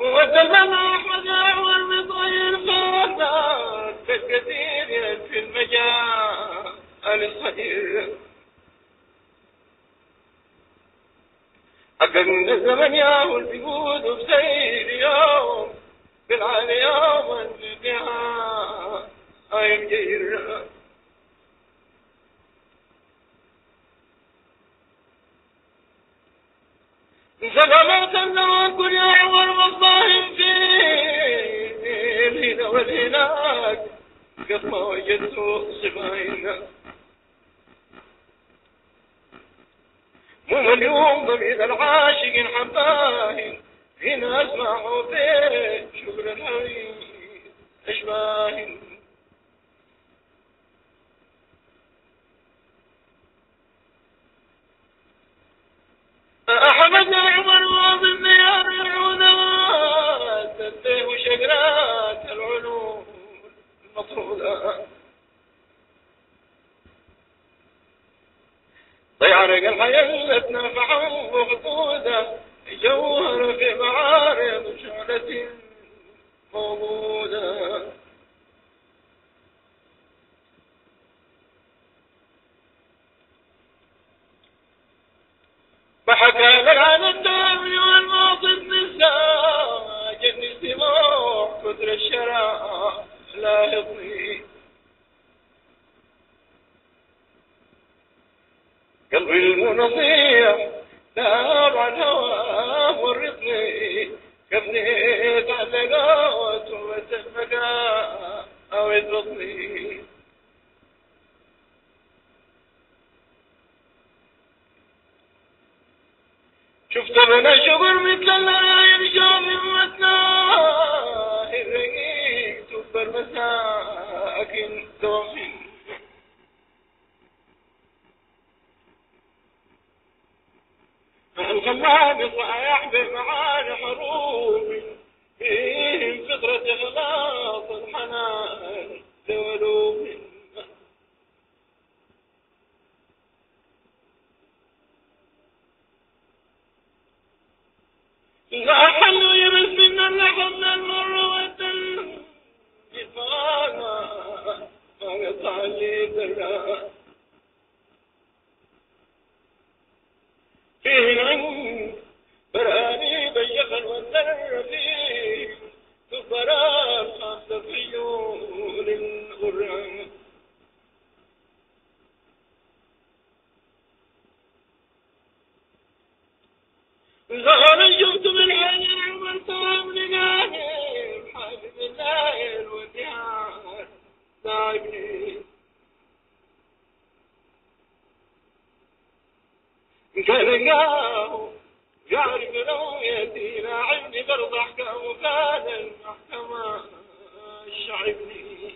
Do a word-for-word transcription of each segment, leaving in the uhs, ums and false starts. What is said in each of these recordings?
وتلنا أحمد والمطير فاتت كثير في المجال الصغير حققنا الزمن يا والجهود بسير يوم بالعالي يوم النهاية الجير سلامات الله كل يعور والظاهر فيه الهنا والهناك قد ما وجدت صباينا مو اليوم ضميد العاشق حباهن هنا اسمعوا فيه شكر الحبيب اشباهن أحمد عمر واظن يا العودات تنتهي وشقرات العلوم المفروضة طيارق الحياة تنفع وخطودة جوهر في معارض شعلة موجودة فحكى لك عن الدم والماضي النساء جن استماع كثر الشرع لا يضني قلبي المنصيح نار عن هواه ورطني كفنيت على قوت وتمكا أو يضبطني شفت من شغل مثل العين شاف متناه الرقيق تكبر مساكن دومي الخلاب صايح بمعاني حروب فيهم فطرة إخلاص الحنان لولوب لا حلو يبس من اللحظ المروة الجفانا ما قطع لي درا فيه العين براني بيخل والذر فيه كفرات خاصة في عيون الغرام زهر شفت بالعين عمر طعم لقاهي حافظ الليل والنهار داعبني كان قاو يعرف لو يدينا عندي برض احكام كان المحكمة شعبني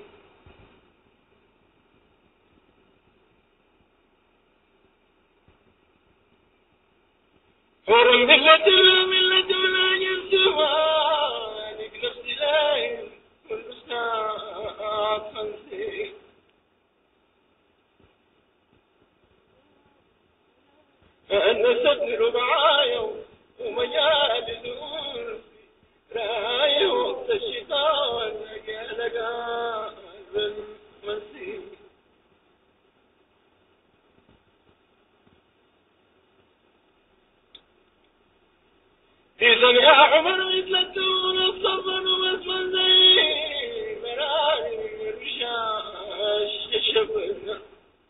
حور الملة الملة ولا ينسوها لك نفسي لاين كل ساعة خمسين أنا صدر معايا ومجال دور راي وقت الشتاء لقى لقى المنسي في سنة عمر مثل الدون الصبر ومسمى زي مراري الرشاش الشبن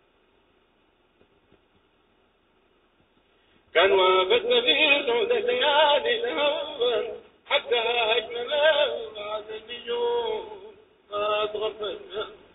كان وافدنا في سعود الليالي الهون حتى أجمل بعد النجوم ما تغفلنا